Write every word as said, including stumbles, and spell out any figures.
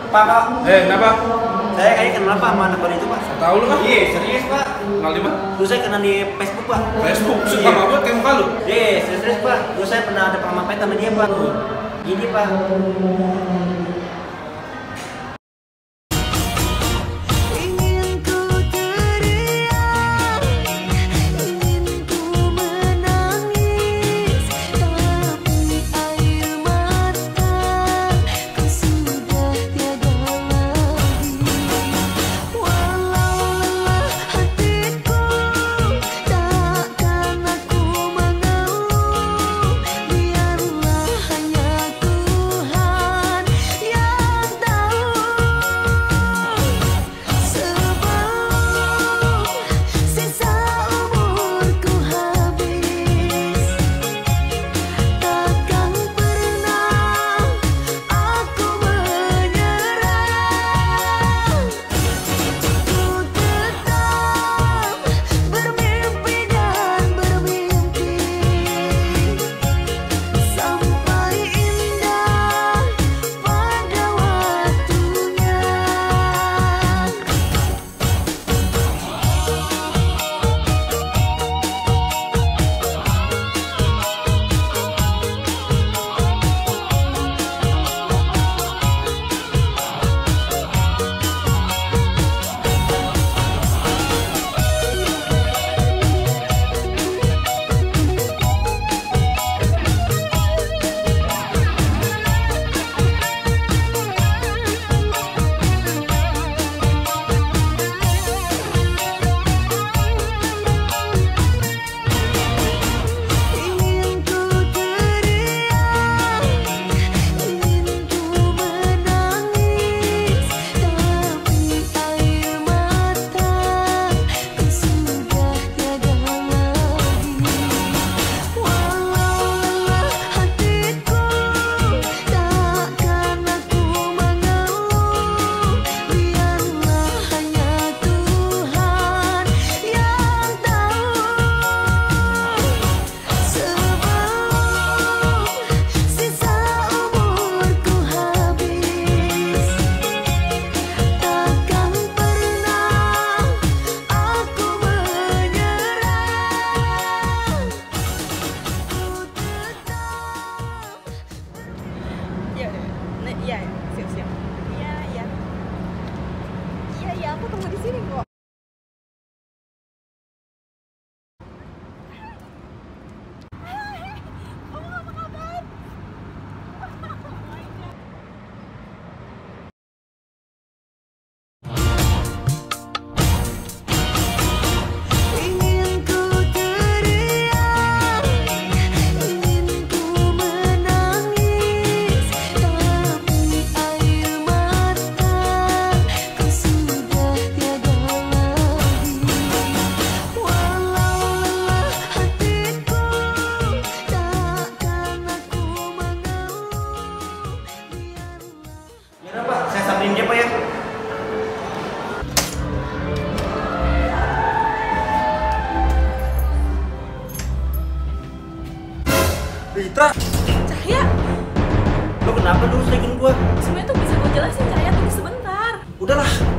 Pak, Pak. Eh, kenapa? Saya kayaknya kenal Pak sama anak baru itu Pak. Tahu lu kan? Iya, serius Pak. Kenal di mana? Dulu saya kenal di Facebook Pak. Facebook, suka Iya. sama gue kayak muka lu. Iya, serius Pak. Dulu saya pernah ada pengalaman pahit sama dia Pak. Ini Pak. Iya, siap-siap. Iya, iya. Iya, iya, aku tunggu di sini kok. Dia Pak ya. Ritra. Cahaya. Lo kenapa dulu selekin gua? Sebenarnya tuh bisa gue jelasin Cahaya, tunggu sebentar. Udahlah.